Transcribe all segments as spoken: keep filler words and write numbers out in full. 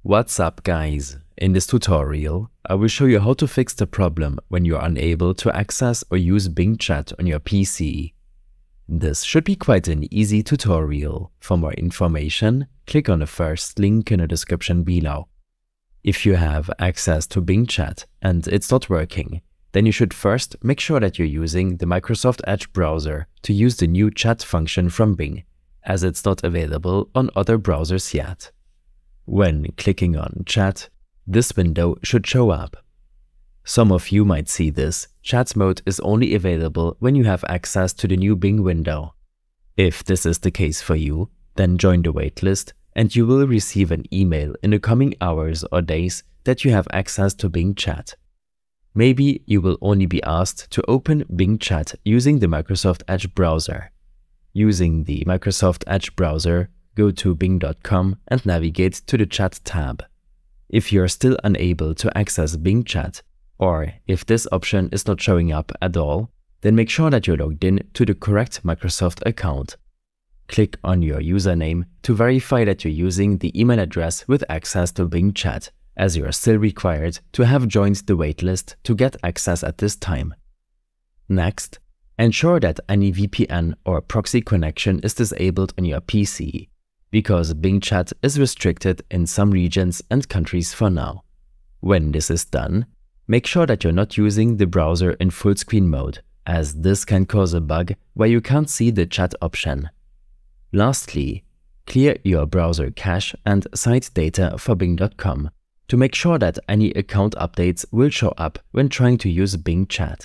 What's up guys? In this tutorial, I will show you how to fix the problem when you're unable to access or use Bing Chat on your P C. This should be quite an easy tutorial. For more information, click on the first link in the description below. If you have access to Bing Chat and it's not working, then you should first make sure that you're using the Microsoft Edge browser to use the new chat function from Bing, as it's not available on other browsers yet. When clicking on Chat, this window should show up. Some of you might see this. Chat mode is only available when you have access to the new Bing window. If this is the case for you, then join the waitlist and you will receive an email in the coming hours or days that you have access to Bing Chat. Maybe you will only be asked to open Bing Chat using the Microsoft Edge browser. Using the Microsoft Edge browser, go to bing dot com and navigate to the Chat tab. If you're still unable to access Bing Chat, or if this option is not showing up at all, then make sure that you're logged in to the correct Microsoft account. Click on your username to verify that you're using the email address with access to Bing Chat, as you are still required to have joined the waitlist to get access at this time. Next, ensure that any V P N or proxy connection is disabled on your P C, because Bing Chat is restricted in some regions and countries for now. When this is done, make sure that you're not using the browser in full screen mode, as this can cause a bug where you can't see the chat option. Lastly, clear your browser cache and site data for bing dot com to make sure that any account updates will show up when trying to use Bing Chat.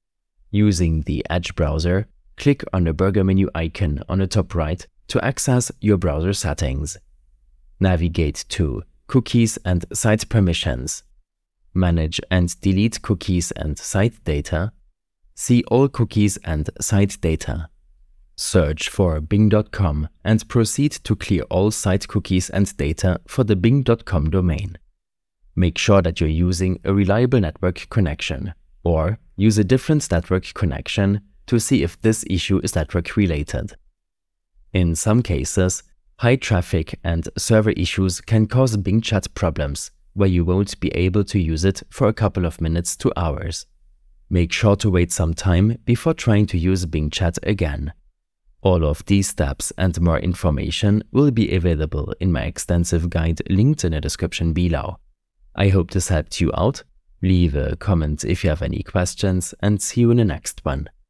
Using the Edge browser, click on the burger menu icon on the top right to access your browser settings. Navigate to Cookies and Site Permissions. Manage and delete cookies and site data. See all cookies and site data. Search for bing dot com and proceed to clear all site cookies and data for the bing dot com domain. Make sure that you're using a reliable network connection, or use a different network connection to see if this issue is network related. In some cases, high traffic and server issues can cause Bing Chat problems where you won't be able to use it for a couple of minutes to hours. Make sure to wait some time before trying to use Bing Chat again. All of these steps and more information will be available in my extensive guide linked in the description below. I hope this helped you out. Leave a comment if you have any questions and see you in the next one.